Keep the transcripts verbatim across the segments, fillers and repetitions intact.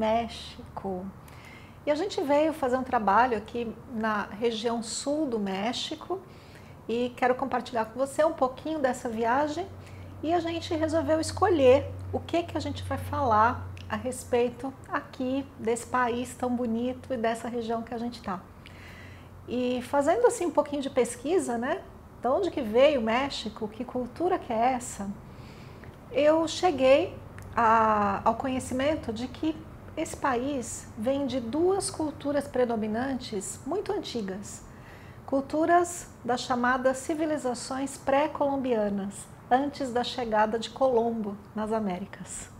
México. E a gente veio fazer um trabalho aqui na região sul do México e quero compartilhar com você um pouquinho dessa viagem. E a gente resolveu escolher o que que a gente vai falar a respeito aqui desse país tão bonito e dessa região que a gente está. E fazendo assim um pouquinho de pesquisa, né? De onde que veio o México? Que cultura que é essa? Eu cheguei a, ao conhecimento de que esse país vem de duas culturas predominantes muito antigas. Culturas das chamadas civilizações pré-colombianas, antes da chegada de Colombo nas Américas.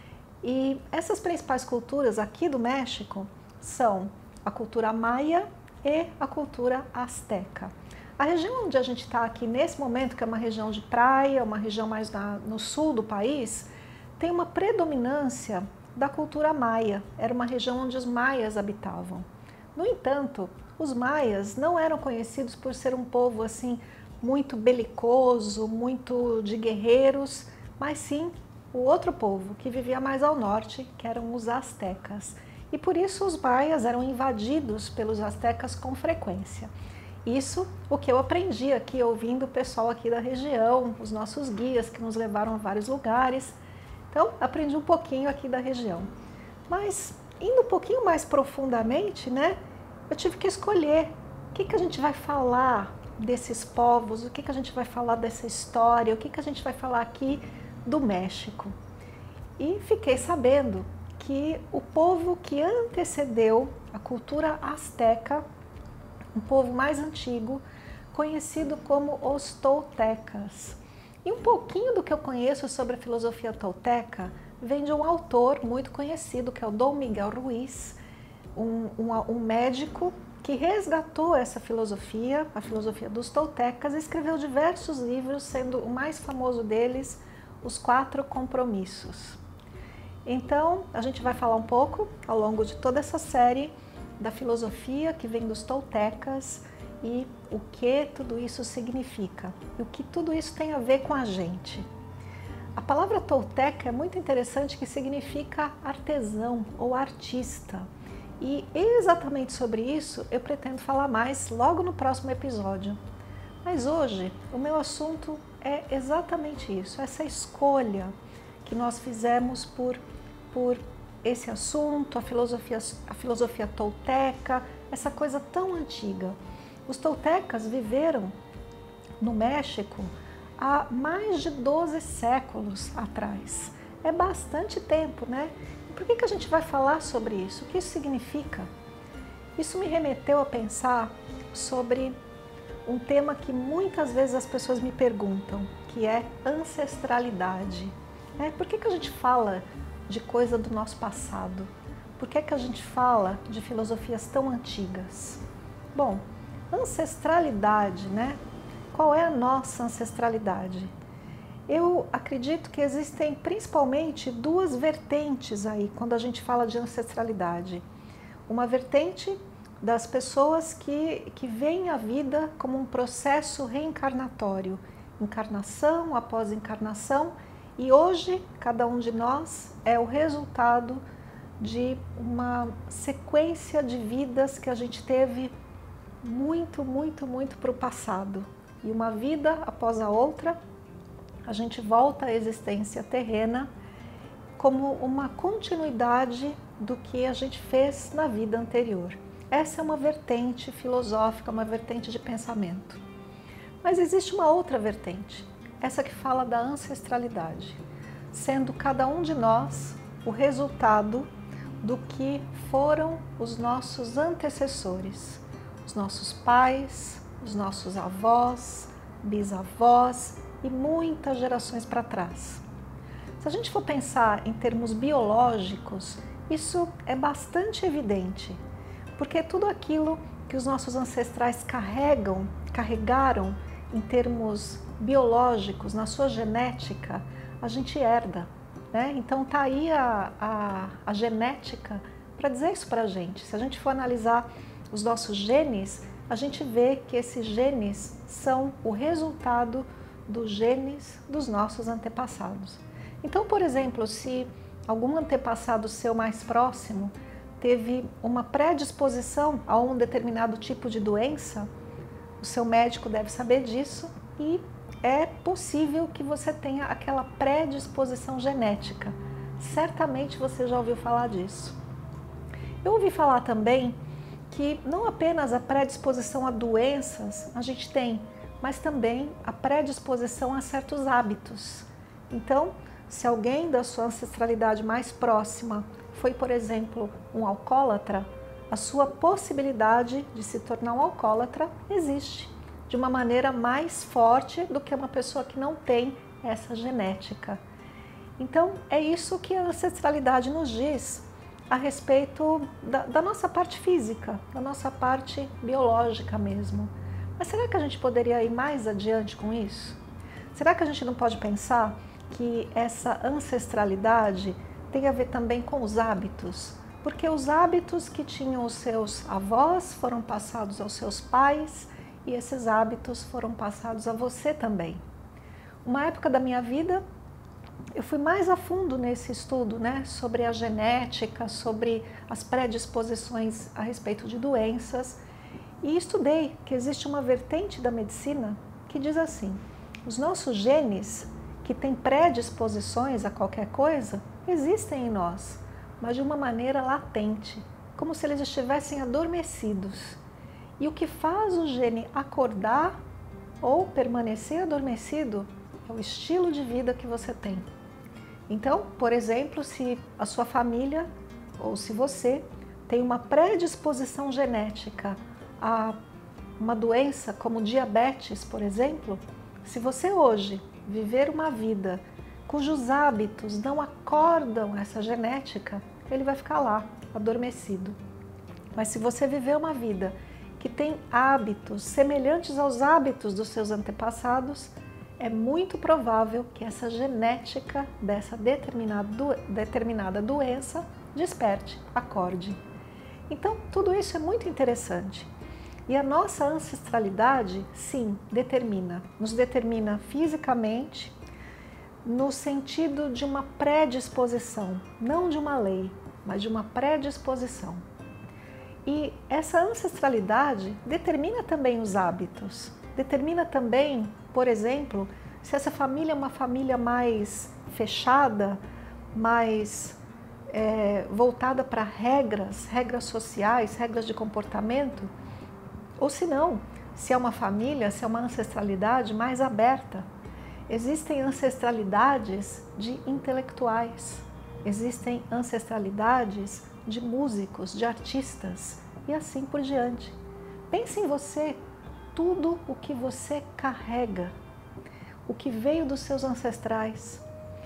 E essas principais culturas aqui do México são a cultura maia e a cultura asteca. A região onde a gente está aqui nesse momento, que é uma região de praia, uma região mais na, no sul do país, tem uma predominância da cultura maia. Era uma região onde os maias habitavam. No entanto, os maias não eram conhecidos por ser um povo assim muito belicoso, muito de guerreiros, mas sim o outro povo que vivia mais ao norte, que eram os astecas. E por isso os maias eram invadidos pelos astecas com frequência. Isso o que eu aprendi aqui ouvindo o pessoal aqui da região, os nossos guias que nos levaram a vários lugares. Então aprendi um pouquinho aqui da região. Mas indo um pouquinho mais profundamente, né, eu tive que escolher o que que a gente vai falar desses povos, o que que a gente vai falar dessa história, o que que a gente vai falar aqui do México. E fiquei sabendo que o povo que antecedeu a cultura asteca, um povo mais antigo, conhecido como os toltecas. E um pouquinho do que eu conheço sobre a filosofia tolteca vem de um autor muito conhecido, que é o Dom Miguel Ruiz, um, um, um médico que resgatou essa filosofia, a filosofia dos toltecas, e escreveu diversos livros, sendo o mais famoso deles Os Quatro Compromissos. Então, a gente vai falar um pouco, ao longo de toda essa série, da filosofia que vem dos toltecas e o que tudo isso significa, e o que tudo isso tem a ver com a gente. A palavra tolteca é muito interessante, que significa artesão ou artista. E exatamente sobre isso eu pretendo falar mais logo no próximo episódio. Mas hoje o meu assunto é exatamente isso, essa escolha que nós fizemos por, por esse assunto, a filosofia, a filosofia tolteca, essa coisa tão antiga. Os toltecas viveram no México há mais de doze séculos atrás. É bastante tempo, né? Por que que a gente vai falar sobre isso? O que isso significa? Isso me remeteu a pensar sobre um tema que muitas vezes as pessoas me perguntam, que é ancestralidade. É, por que que a gente fala de coisa do nosso passado? Por que que a gente fala de filosofias tão antigas? Bom, ancestralidade, né? Qual é a nossa ancestralidade? Eu acredito que existem principalmente duas vertentes aí quando a gente fala de ancestralidade. Uma vertente das pessoas que, que veem a vida como um processo reencarnatório, encarnação após encarnação, e hoje cada um de nós é o resultado de uma sequência de vidas que a gente teve muito, muito, muito para o passado. E uma vida após a outra, a gente volta à existência terrena como uma continuidade do que a gente fez na vida anterior. Essa é uma vertente filosófica, uma vertente de pensamento. Mas existe uma outra vertente, essa que fala da ancestralidade, sendo cada um de nós o resultado do que foram os nossos antecessores, os nossos pais, os nossos avós, bisavós e muitas gerações para trás. Se a gente for pensar em termos biológicos, isso é bastante evidente, porque tudo aquilo que os nossos ancestrais carregam, carregaram em termos biológicos, na sua genética, a gente herda, né? Então tá aí a, a, a genética para dizer isso para a gente. Se a gente for analisar os nossos genes, a gente vê que esses genes são o resultado dos genes dos nossos antepassados. Então, por exemplo, se algum antepassado seu mais próximo teve uma predisposição a um determinado tipo de doença, o seu médico deve saber disso e é possível que você tenha aquela predisposição genética. Certamente você já ouviu falar disso. Eu ouvi falar também que não apenas a predisposição a doenças a gente tem, mas também a predisposição a certos hábitos. Então, se alguém da sua ancestralidade mais próxima foi, por exemplo, um alcoólatra, a sua possibilidade de se tornar um alcoólatra existe de uma maneira mais forte do que uma pessoa que não tem essa genética. Então, é isso que a ancestralidade nos diz a respeito da, da nossa parte física, da nossa parte biológica mesmo. Mas será que a gente poderia ir mais adiante com isso? Será que a gente não pode pensar que essa ancestralidade tem a ver também com os hábitos? Porque os hábitos que tinham os seus avós foram passados aos seus pais e esses hábitos foram passados a você também. Uma época da minha vida, eu fui mais a fundo nesse estudo, né, sobre a genética, sobre as predisposições a respeito de doenças, e estudei que existe uma vertente da medicina que diz assim: os nossos genes, que têm predisposições a qualquer coisa, existem em nós, mas de uma maneira latente, como se eles estivessem adormecidos. E o que faz o gene acordar ou permanecer adormecido é o estilo de vida que você tem. Então, por exemplo, se a sua família ou se você tem uma predisposição genética a uma doença como diabetes, por exemplo, se você hoje viver uma vida cujos hábitos não acordam essa genética, ele vai ficar lá, adormecido. Mas se você viver uma vida que tem hábitos semelhantes aos hábitos dos seus antepassados, é muito provável que essa genética dessa determinada, do, determinada doença desperte, acorde. Então, tudo isso é muito interessante. E a nossa ancestralidade, sim, determina, nos determina fisicamente, no sentido de uma predisposição, não de uma lei, mas de uma predisposição. E essa ancestralidade determina também os hábitos, determina também, por exemplo, se essa família é uma família mais fechada, mais é, voltada para regras, regras sociais, regras de comportamento, ou se não, se é uma família, se é uma ancestralidade mais aberta. Existem ancestralidades de intelectuais, existem ancestralidades de músicos, de artistas e assim por diante. Pense em você, tudo o que você carrega, o que veio dos seus ancestrais.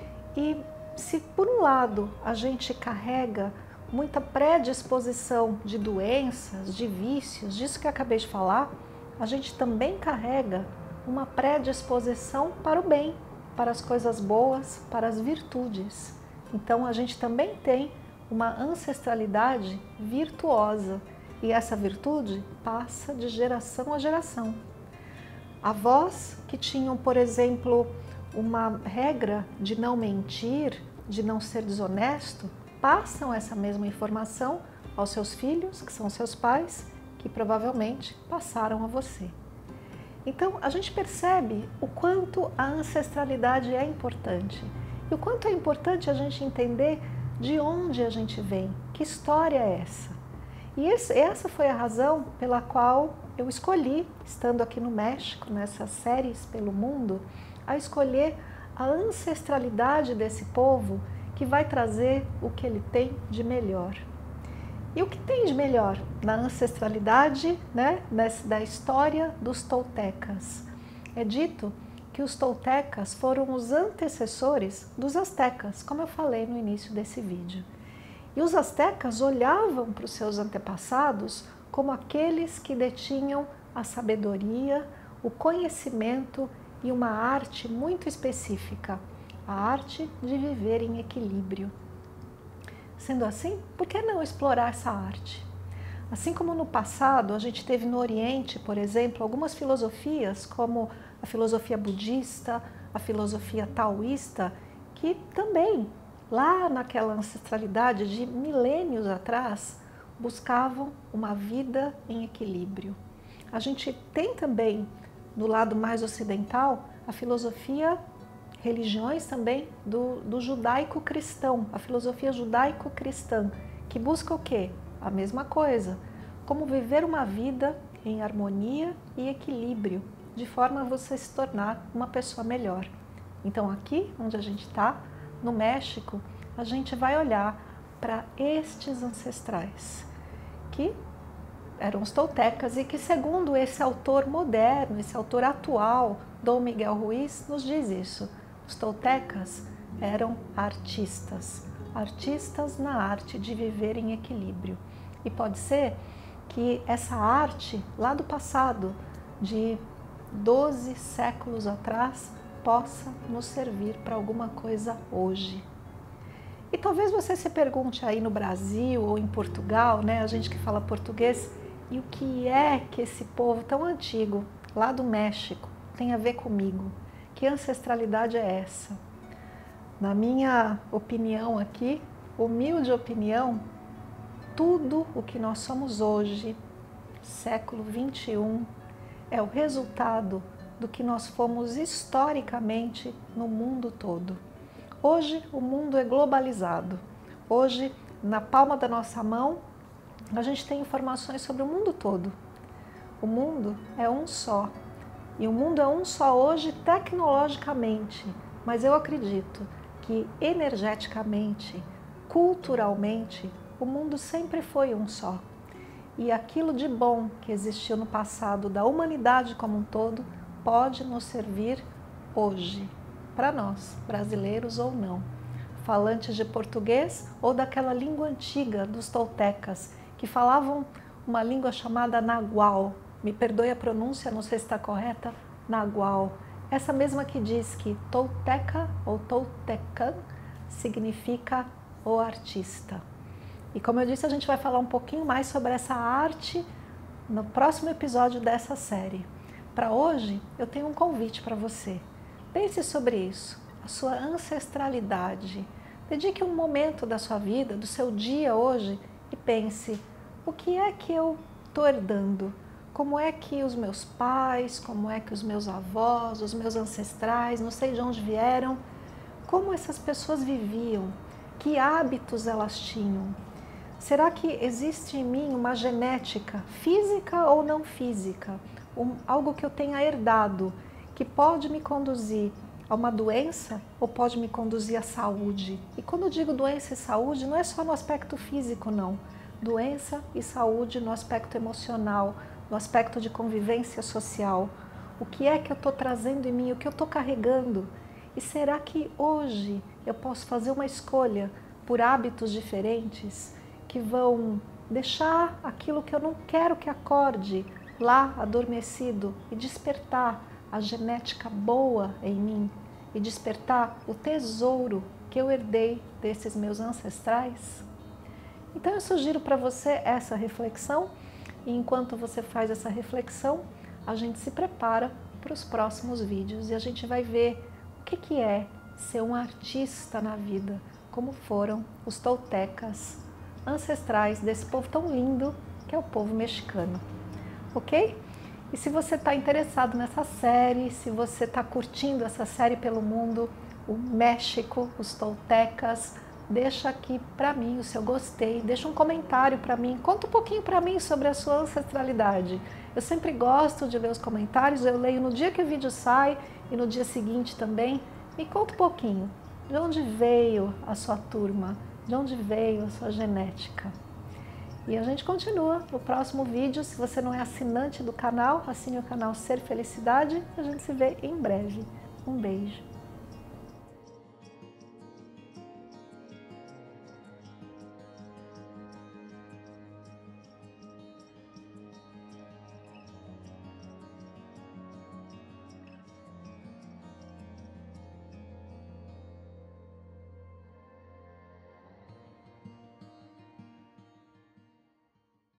E se por um lado a gente carrega muita predisposição de doenças, de vícios, disso que eu acabei de falar, a gente também carrega uma predisposição para o bem, para as coisas boas, para as virtudes. Então a gente também tem uma ancestralidade virtuosa e essa virtude passa de geração a geração. Avós que tinham, por exemplo, uma regra de não mentir, de não ser desonesto, passam essa mesma informação aos seus filhos, que são seus pais, que provavelmente passaram a você. Então, a gente percebe o quanto a ancestralidade é importante e o quanto é importante a gente entender de onde a gente vem, que história é essa. E esse, essa foi a razão pela qual eu escolhi, estando aqui no México, nessas séries pelo mundo, a escolher a ancestralidade desse povo que vai trazer o que ele tem de melhor. E o que tem de melhor na ancestralidade, né, da história dos toltecas? É dito que os toltecas foram os antecessores dos astecas, como eu falei no início desse vídeo. E os astecas olhavam para os seus antepassados como aqueles que detinham a sabedoria, o conhecimento e uma arte muito específica, a arte de viver em equilíbrio. Sendo assim, por que não explorar essa arte? Assim como no passado a gente teve no Oriente, por exemplo, algumas filosofias como a filosofia budista, a filosofia taoísta, que também lá naquela ancestralidade de milênios atrás, buscavam uma vida em equilíbrio. A gente tem também, no lado mais ocidental, a filosofia, religiões também do, do judaico-cristão, a filosofia judaico-cristã, que busca o quê? A mesma coisa, como viver uma vida em harmonia e equilíbrio, de forma a você se tornar uma pessoa melhor. Então aqui, onde a gente está, no México, a gente vai olhar para estes ancestrais, que eram os toltecas e que, segundo esse autor moderno, esse autor atual, Dom Miguel Ruiz, nos diz isso. Os toltecas eram artistas, artistas na arte de viver em equilíbrio. E pode ser que essa arte, lá do passado, de doze séculos atrás, possa nos servir para alguma coisa hoje. E talvez você se pergunte aí no Brasil ou em Portugal, né, a gente que fala português, e o que é que esse povo tão antigo, lá do México, tem a ver comigo? Que ancestralidade é essa? Na minha opinião aqui, humilde opinião, tudo o que nós somos hoje, século vinte e um, é o resultado do que nós fomos historicamente no mundo todo. Hoje o mundo é globalizado. Hoje, na palma da nossa mão, a gente tem informações sobre o mundo todo. O mundo é um só. E o mundo é um só hoje tecnologicamente, mas eu acredito que energeticamente, culturalmente, o mundo sempre foi um só. E aquilo de bom que existiu no passado da humanidade como um todo pode nos servir hoje, para nós, brasileiros ou não, falantes de português ou daquela língua antiga dos toltecas, que falavam uma língua chamada Nagual. Me perdoe a pronúncia, não sei se está correta, Nagual. Essa mesma que diz que tolteca ou toltecan significa o artista. E como eu disse, a gente vai falar um pouquinho mais sobre essa arte no próximo episódio dessa série. Para hoje, eu tenho um convite para você. Pense sobre isso, a sua ancestralidade. Dedique um momento da sua vida, do seu dia hoje e pense, o que é que eu estou herdando? Como é que os meus pais, como é que os meus avós, os meus ancestrais, não sei de onde vieram, como essas pessoas viviam, que hábitos elas tinham? Será que existe em mim uma genética física ou não física? Um, algo que eu tenha herdado, que pode me conduzir a uma doença ou pode me conduzir à saúde? E quando eu digo doença e saúde, não é só no aspecto físico, não. Doença e saúde no aspecto emocional, no aspecto de convivência social. O que é que eu estou trazendo em mim, o que eu estou carregando? E será que hoje eu posso fazer uma escolha por hábitos diferentes que vão deixar aquilo que eu não quero que acorde lá adormecido e despertar a genética boa em mim e despertar o tesouro que eu herdei desses meus ancestrais? Então eu sugiro para você essa reflexão e enquanto você faz essa reflexão, a gente se prepara para os próximos vídeos e a gente vai ver o que, que é ser um artista na vida, como foram os toltecas ancestrais desse povo tão lindo que é o povo mexicano. Ok? E se você está interessado nessa série, se você está curtindo essa série pelo mundo, o México, os toltecas, deixa aqui para mim o seu gostei, deixa um comentário para mim, conta um pouquinho para mim sobre a sua ancestralidade. Eu sempre gosto de ler os comentários, eu leio no dia que o vídeo sai e no dia seguinte também. Me conta um pouquinho, de onde veio a sua turma, de onde veio a sua genética. E a gente continua no próximo vídeo. Se você não é assinante do canal, assine o canal Ser Felicidade. A gente se vê em breve. Um beijo.